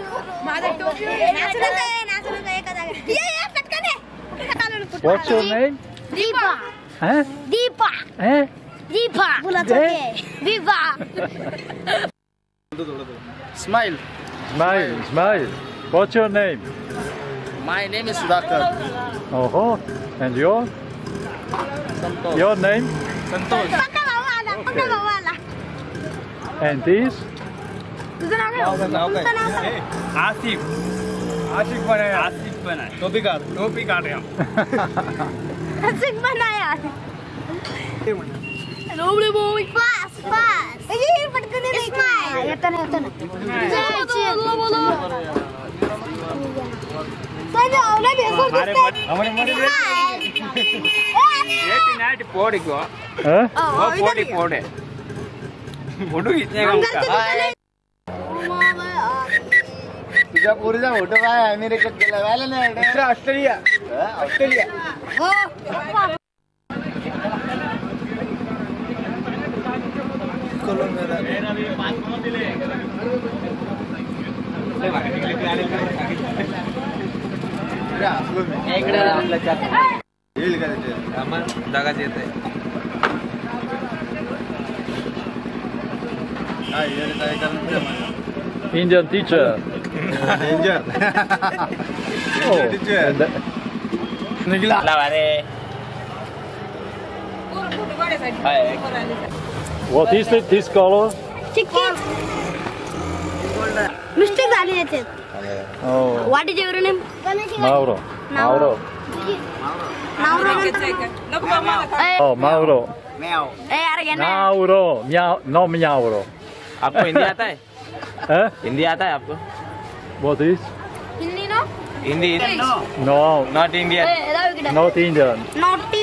What's your name? Deepa. Huh? Deepa. Eh? Deepa. Deepa. Smile. Smile, smile. What's your name? My name is Sudhakar. Oh, and your? Santosh. Your name? Santosh. And this? Asif आशिक बनाया आसिफ बनाया टोपी काट रहे हम आसिफ बनाया रोबले बोल pass ये पटकन नहीं येता ना बोलो बोलो सर आवला देखो हमारे मोरे ये नाइट पोड़ी को Huh? वो पोड़ी फोटो खींचने का तुझ्या पोरीचा फोटो काय अमेरिकेत गेला व्हायला नाही ऑस्ट्रेलिया ऑस्ट्रेलिया जागाच येत आहे Indian teacher. Danger Oh, and that- निघला अरे what is it? This color? Chicken mistake झाली याच्यात Oh, what is your name Mauro. Mauro. Oh, Mauro. ए यार घे ना Mauro. Miau. No, Miauro. आपको हिंदी आता है Eh? हिंदी आता है आपको What is? Hindi no Hindi No, not Indian ए राव इकडे not Indian. नॉट